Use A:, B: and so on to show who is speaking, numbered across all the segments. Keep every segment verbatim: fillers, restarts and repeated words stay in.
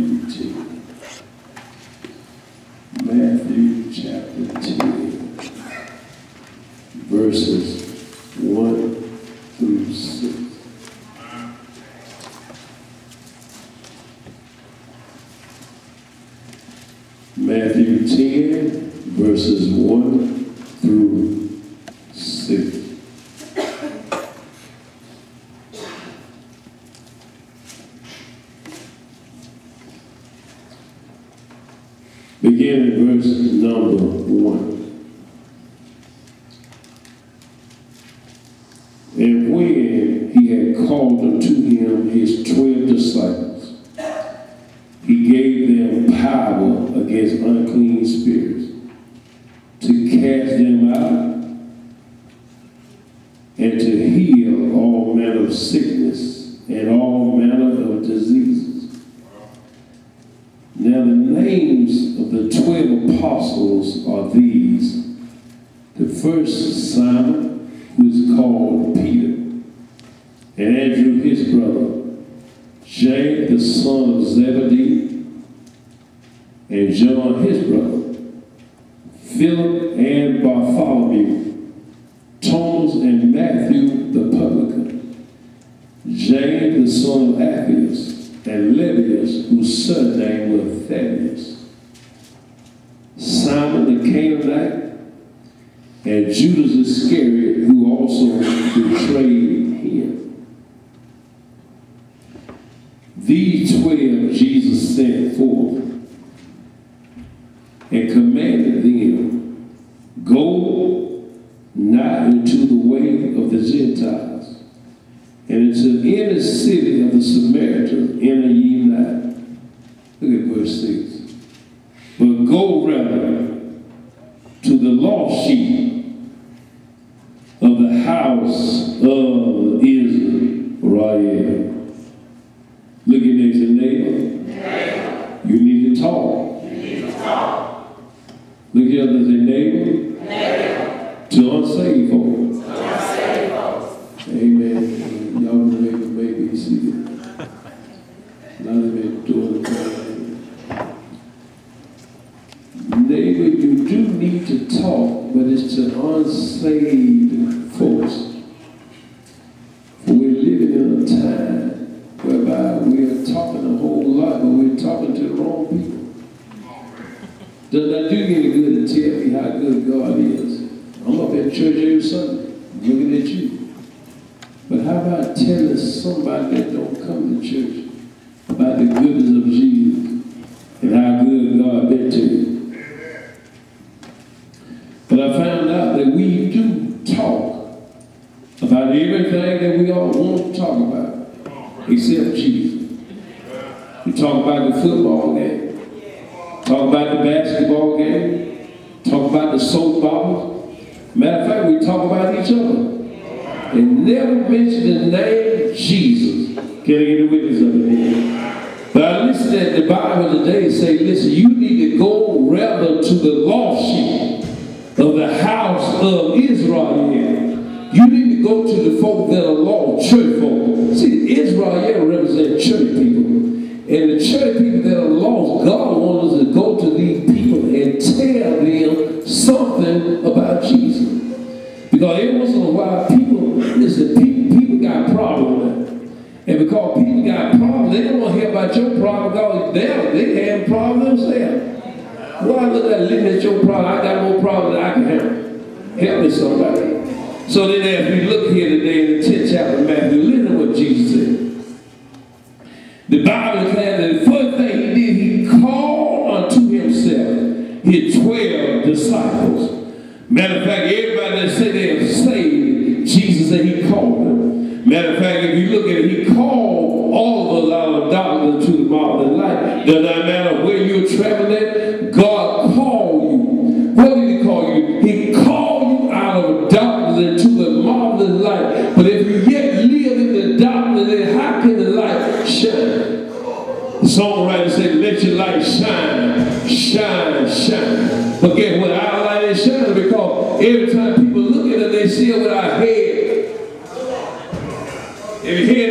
A: Matthew ten. Matthew chapter ten, verses one through six. Matthew ten, verses one through six. Begin at verse number one. And when he had called unto him his twelve disciples, he gave them power against unclean spirits to cast them out and to heal all manner of sickness and all manner of diseases. Now the names of the twelve apostles are these: the first, Simon, who is called Peter, and Andrew his brother, James the son of Zebedee, and John his brother, Philip and Bartholomew, Thomas and Matthew the publican, James the son of Alphaeus, and Lebbaeus, whose surname was Thaddeus, Simon the Canaanite, and Judas Iscariot, who also betrayed him. These twelve Jesus sent forth and commanded them, go not into the way of the Gentiles, and into any city of the Samaritans enter ye not. Look at verse six. But go rather to the lost sheep of the house of Israel. Look at next to neighbor. Neighbor. You need to talk. You need to talk. Look at others and neighbor. Neighbor. To unsaved folks. To unsaved folks. Amen. Y'all may make me see it. Not even doing it. Neighbor, you do need to talk, but it's to unsaved folks. For we're living in a time whereby we are talking a whole lot, but we're talking to the wrong people. Does that do you any good to tell me how good God is? I'm up at church every Sunday, looking at you. But how about telling somebody that don't come to church about the goodness of Jesus and how good God been to you? But I found out that we do talk about everything that we all want to talk about, except Jesus. We talk about the football game, talk about the basketball game, talk about the soap bottles. Matter of fact, we talk about each other. And never mention the name Jesus. Can I get a witness of it? But I listened at the Bible today and say, listen, you need to go rather to the lost sheep of the house of Israel. You need to go to the folk that are lost, church folk. See, Israel represents church people. And the church people that are lost, God wants us to go to these people and tell them something about Jesus. Because every once in a while, people, listen, people, people got problems. And because people got problems, they don't want to hear about your problem because they, they have problems themselves. Why look at looking at your problem? I got more problems than I can help. Help me somebody. So then as we look here today in the tenth chapter of Matthew, listen to what Jesus said. The Bible declares that the first thing he did, he called unto himself his twelve disciples. Matter of fact, everybody that said they are saved, Jesus said he called them. Matter of fact, if you look at it, he called all of us out of darkness into the marvelous light. Does not matter where you're traveling, God called you. What did he call you? He called you out of darkness into the marvelous light. But if you yet live in the darkness, then how can the light shine? The songwriter said, let your light shine, shine, shine. But guess what? Our light is shining because every time people look at it, they see it with our head. Every head they hate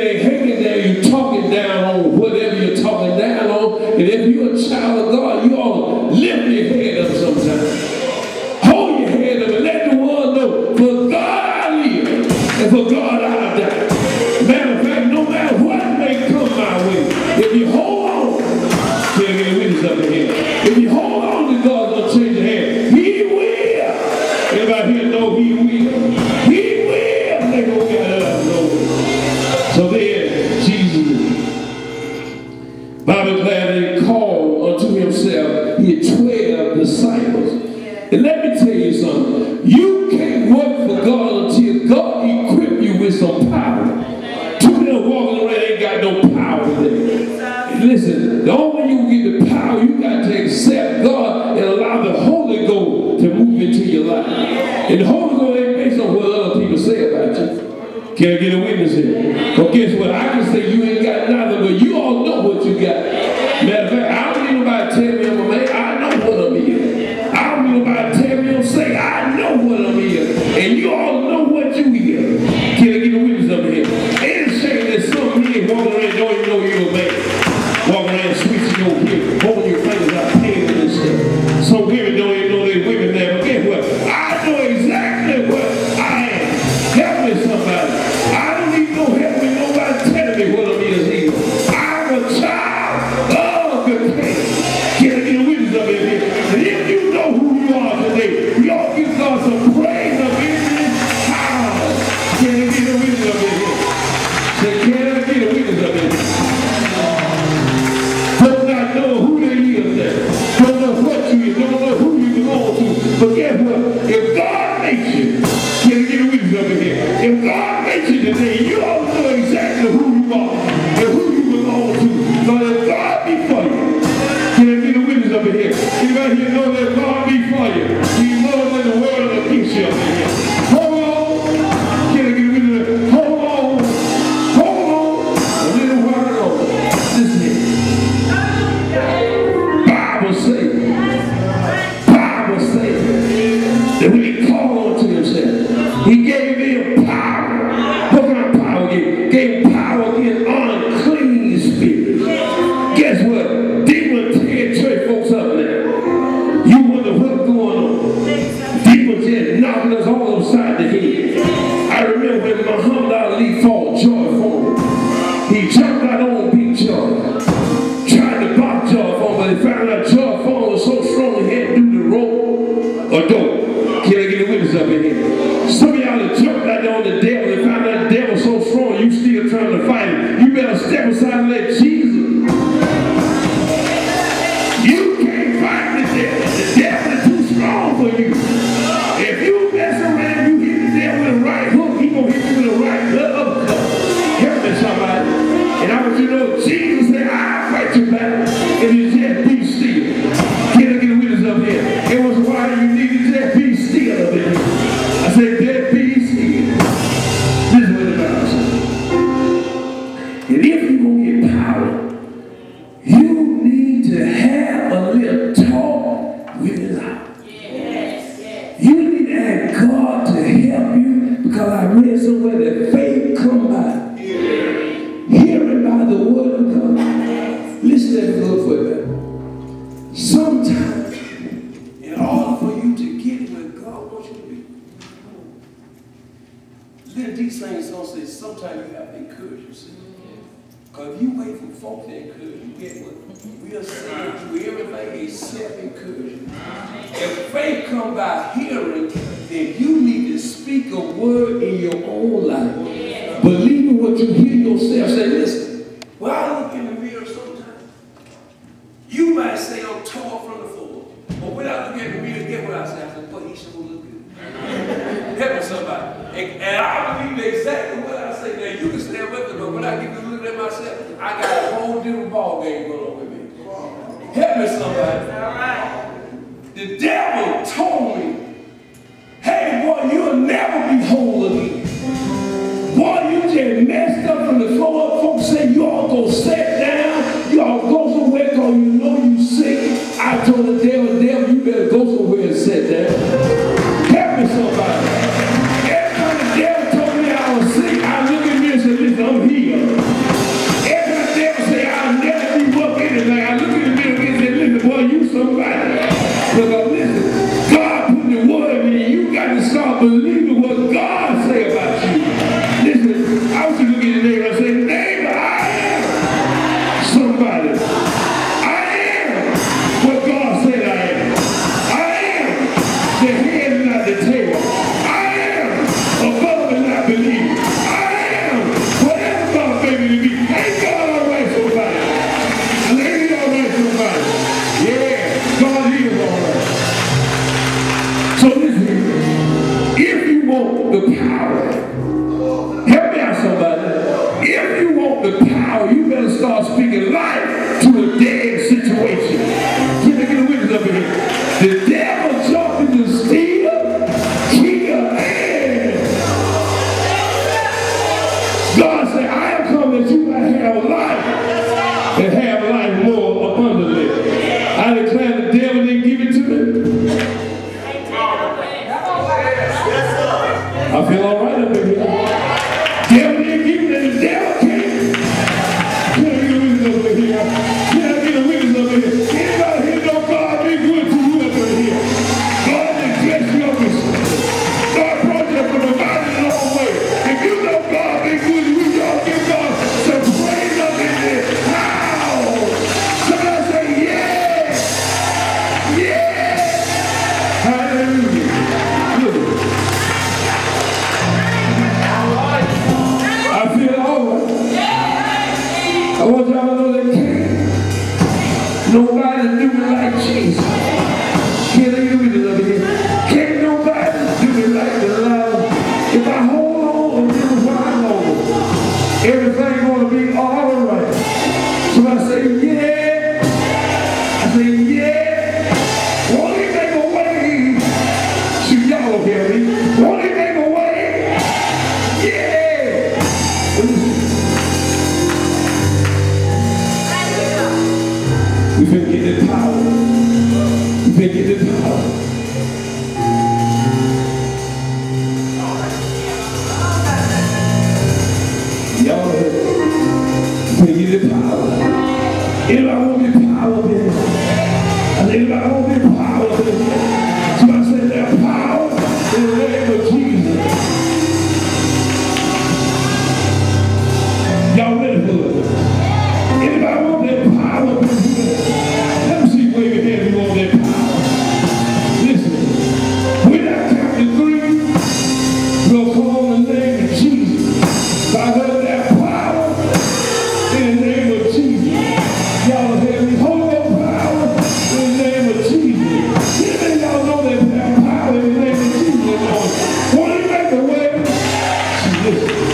A: thinking that you're talking down on whatever you're talking down on, and if you're a child of God, you ought to lift your head up sometimes. Hold your head up and let the world know, for God I live, and for God I die. Matter of fact, no matter what may come my way, if you hold on, can I get a witness up in here? If you hold on to God's gonna change your hand, He will. Everybody here know He will. He will. They gonna get up. So then, Jesus, Bible declared, He called unto Himself His twelve disciples. And let me tell you something. You can't work for God until God equip you with some power. Two men walking around ain't got no power there. Listen, the only way you get the power, you got to accept God and allow the Holy Ghost to move into your life. And the Holy Ghost ain't based on what other people say about you. Can I get a witness here? Well, guess what? I can say you ain't got nothing, but you all know what you got. Matter of fact, I don't need nobody tell me I'm a man. I know what I'm here. I don't need nobody tell me I'm say I know what I'm here. And you all know what you here. Can I get a witness up here? Ain't a shame that some men walking around don't even know you're a man. Walking around switching your hip, holding your fingers out, paying and stuff. Some women don't even know they're women there, but guess what? I know exactly what I am. Help me somebody. I don't need no help with nobody telling me what I'm is either. I'm a child of the King. Can I get a witness up in here? And if you know who you are today, you all give God some praise up in this house. Can I get a witness up in here? Say, can I get a witness up in here? Don't not know who they is there. Don't know what you is. Don't know who you belong to. But guess what? If God makes you, can I get a witness up in here? If God makes you today, you all know exactly who you are and who you belong to. So if God be for you, can I get a witness up in here? Anybody here know that God be for you? He's more than the world against you up in here. Hold on. Can I get a witness up in here? Hold on. Hold on. A little while ago. Listen here. Bible says, Bible says that when He called unto Himself, He gave them power. What kind of power He gave? Gave power against unclean spirits. Guess what? Demons tear church folks up now. You wonder what's going on. Demons just knocking us all upside the head. I remember when Muhammad Ali fought Joy Foreman. He jumped out on Big Joy. Tried to block Joy Foreman, but he found out Joy Foreman was so strong he had to do the rope or dope. Can I get a witness up in here? Some of y'all have jumped out there on the devil and found out the devil so strong you still trying to fight him. You better step aside and let Jesus. You can't fight the devil. The devil is too strong for you. If you mess around, you hit the devil with a right hook, he gonna hit you with a right uppercut. Help me somebody. And I want you to know Jesus said, I'll fight your battle. If you just be still. Can I get a witness up here? It was why you need to just be still up in here. I said, just be still. This is what the Bible says. And if you're going to get power, you need to have a little talk with God. Yes, yes. You need to ask God to help you, because I read somewhere that faith comes by hearing by the word of God. Listen to me for that. Sometimes, in order for you to get where God wants you to be, let these things don't say sometimes you have to encourage yourself. Because if you wait for folk to encourage you, get what? We'll say do everything except encourage you. If faith comes by hearing, then you need to speak a word in your own life. Believe in what you hear yourself say. Listen, well, I look in the mirror sometimes. You might say I'm tall from the floor. But when I look in the mirror, get what I say? I say, boy, he sure look good. Help me somebody. And, and I believe exactly what I say. Now, you can stand with me, but when I get to look at myself, I got a whole different ball game going on with me. Help me somebody. All right. The devil told me, hey, boy, you'll never be whole again. Boy, you just messed up from the floor up. Folks say you all go sit down. You all go somewhere because you know you sick. I told the devil, devil, you better go somewhere and sit down. Help me somebody. Every time the devil told me I was sick, neighbor and say, neighbor, I am somebody. I am what God said I am. I am the head and not the tail. I am above and not beneath. I am whatever God made me to be. Ain't God all right, somebody? Ain't all right, somebody? Yeah, God is all right. So listen, if you want the power, help me out, somebody. If you want the power, you better start speaking life to a dead situation. Can I get a witness up in here? The devil jumped into steal, kill, and God said, I am come that you might have life and have life more abundantly. I declare the devil didn't give it to me. I feel all right up in here. Devil didn't give it, and the devil came. Can I get a witness up in here? Can I get a witness up in here? Anybody here know God been good to you up in here? God has blessed you up in here. God brought you from a mighty long way. If you know God been good to you, y'all give God some praise up in there. How? Somebody say, yeah! Yeah! Hallelujah. Look. I feel all right. I want y'all to know that can't nobody do me like Jesus. Can't they do me the other here? Can't nobody do me like the love. If I hold on a little while longer, everything gonna be all right. So I say, yeah. I say, yeah. Won't he make a way? Shoot, y'all don't hear me. Won't he make a way? Yeah. We finna get the power. We finna get the power. Y'all heard it. We finna get the power. Anybody want the power up here? And anybody want the power up here? So I said that power in the name of Jesus. Y'all ready for it? Anybody want that power up in here? Let me see wave your hand if you want that power. Listen, when I count to three, we'll call on the name of Jesus. So I heard that power in the name of Jesus. Y'all hear me? Hold that power in the name of Jesus. Anybody y'all know that power in the name of Jesus, Lord? Won't he make a way? Listen.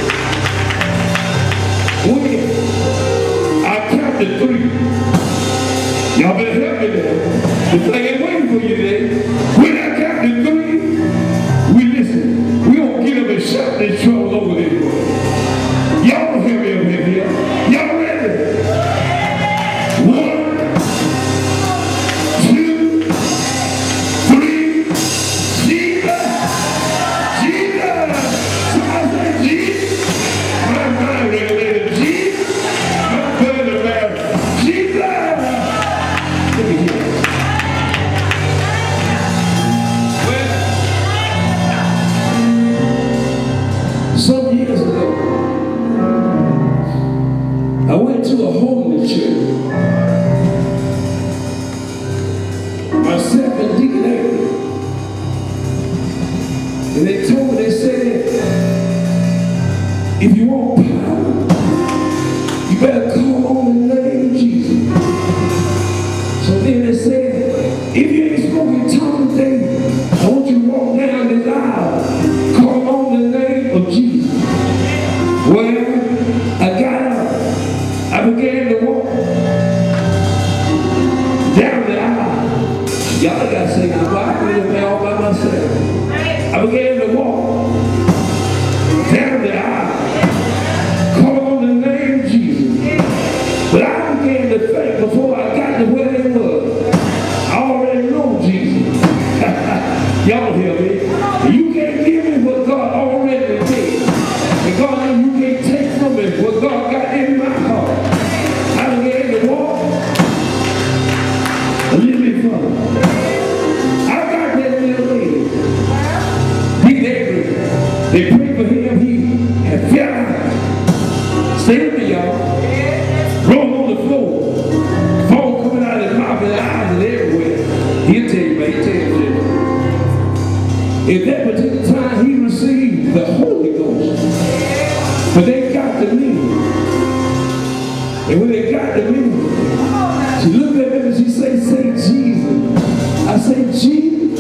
A: When I count to three, y'all better help me there. The thing ain't waiting for you today. When I count to three, we listen. We don't get up and shout this trouble over there. Y'all don't hear me up in here. Y'all ready? One, two, three. Jesus! Jesus! Somebody say Jesus! My mind regulated. Jesus! My blood is bad. Jesus! Let me hear it. Well, some years ago, I went to a homeless church. Myself and Deacon Avery. And they told me, they said, if you want power, you better call on the name of Jesus. So then they said, if you ain't spoken tongue today, I want you to walk down this aisle, call on the name of Jesus. Well, I got up, I began to walk down the aisle. Y'all got to say goodbye, I was there all by myself. I began to walk down the aisle, call on the name of Jesus. But I began to think before I got to where they was, I already know Jesus. Y'all hear me? You can't give me what God already did. And God, you can't take from me what God got in my heart. I began to walk a little bit further. I got that little lady. Deacon Avery, they prayed for him. He had fell out. Stay with me, y'all. Roll on the floor. Phone coming out of his mouth and eyes and everywhere. He'll tell you, man. He'll tell you. At that particular time, he received the Holy Ghost. But they got the meaning. And when they got the meaning, she looked at him and she said, say Jesus. I say, Jesus.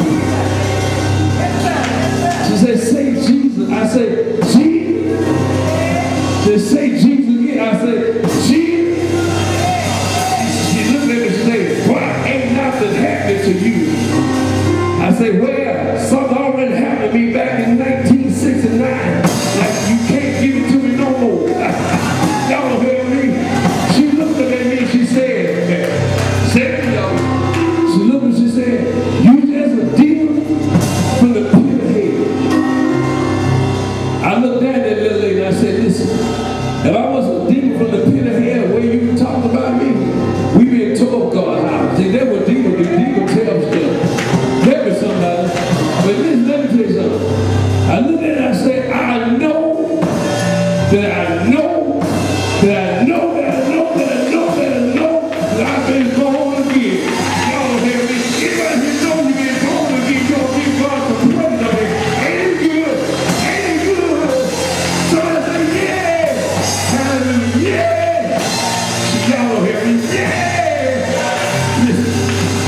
A: She said, say Jesus. I said, Jesus. She said, say Jesus again. I said, Jesus. She looked at me and she said, why ain't nothing happening to you? I said, well, something already happened to me back in nineteen sixty-nine. Like, you can't give it to me no more. Y'all heard me? She looked at me and she said, said, y'all. She looked and she said, you just a demon from the pit of hell. I looked at that little lady and I said, listen, if I was a demon from the pit of hell where you talk about me, we been told God how. See, that was demon, the demon tells stuff. Help me somebody. But listen, let me tell you something. I looked at it and I said, I know that I know that I know that I know that I know that I know that I've been born again. Y'all hear me? Anybody who knows you've been born again, y'all give God some praise of it. Ain't it good? Ain't it good? Somebody say, yeah! Hallelujah! Yeah! Y'all hear me? Yeah! Listen.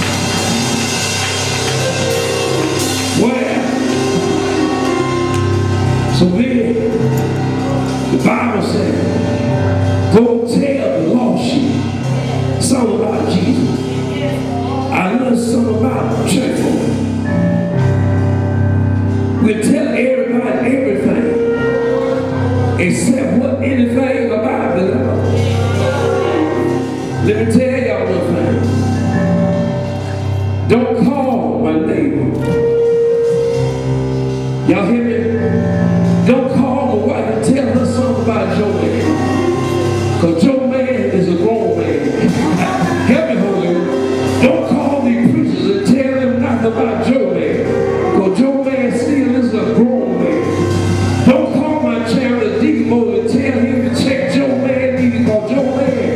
A: Well, so then, the Bible said, go tell the lost sheep something about Jesus. I learned something about church folk. We tell everybody everything except what anything about the Lord. Let me tell y'all one thing. Don't call my neighbor. Y'all hear me? Don't call my wife and tell her something about Joe Man. Because Joe Man is a grown man. Help me, Holy Ghost. Don't call these preachers and tell them nothing about Joe Man. Because Joe Man still is a grown man. Don't call my child a deacon and tell him to check Joe Man either, because Joe Man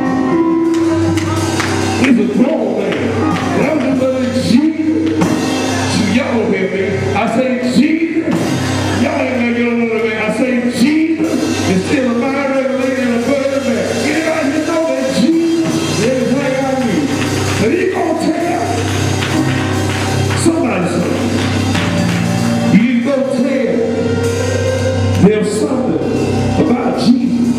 A: is a grown man. And I'm just going Jesus. So y'all don't hear me. I say Jesus. Y'all ain't gonna get on the way. I say Jesus is still a mind regulator and a burden man. Anybody who know that Jesus is everything I need. But he gonna tell somebody something. You go tell them something about Jesus.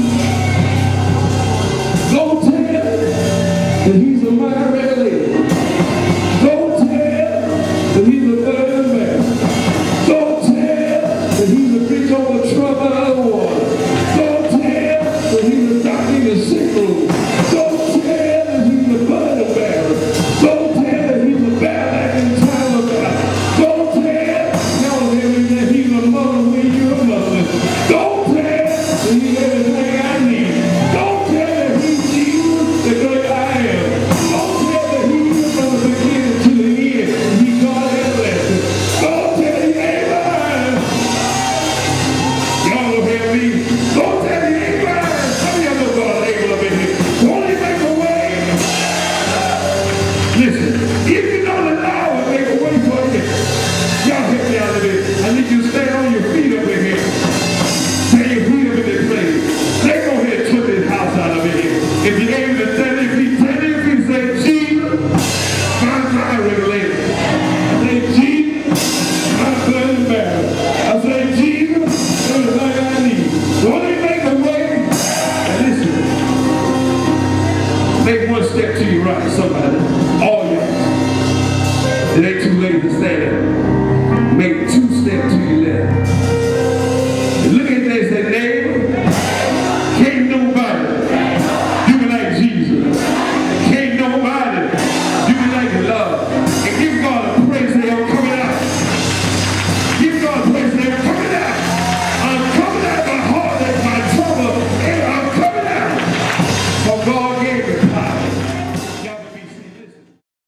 A: Go tell that he's a mind regulator. Go tell that he's a burden man. Go tell that he's a bridge over trouble out of water. Go tell that he's a doctor in the sick room. Go tell that he's a burden bearer. Go tell that he's a bad in time of God. Go tell, y'all hear me, that he's a mother when you're a mother. Go tell that he's everything I need. Go tell that he's Jesus, the great I am. Go tell that he's from the beginning to the end. He God has blessed. Go tell him, amen. Y'all don't hear me. Go tell him, amen. Some of y'all know God able up in here. Won't he make a way? Listen, if you know the Lord will make a way for you, y'all help me out of this. I need you to stand on your feet up in here. Stand your feet up in this place. Let's go ahead and put this house out of here. If you're able to stand your feet, stand your feet, say, Jesus, my mind regulator. I say, Jesus, my burden bearer. I say, Jesus, everything I need. Won't he make a way? And listen, make one step to your right, somebody.